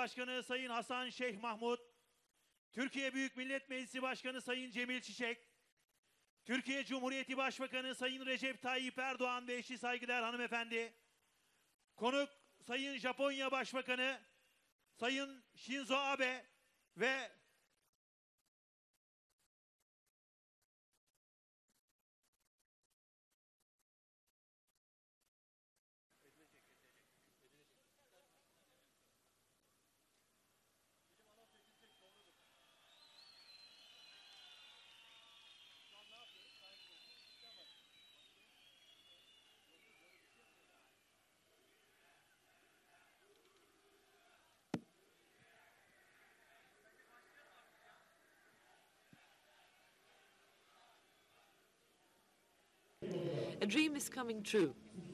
Başkanı Sayın Hasan Şeyh Mahmut, Türkiye Büyük Millet Meclisi Başkanı Sayın Cemil Çiçek, Türkiye Cumhuriyeti Başbakanı Sayın Recep Tayyip Erdoğan ve eşi saygıdeğer hanımefendi, konuk Sayın Japonya Başbakanı Sayın Shinzo Abe ve A dream is coming true.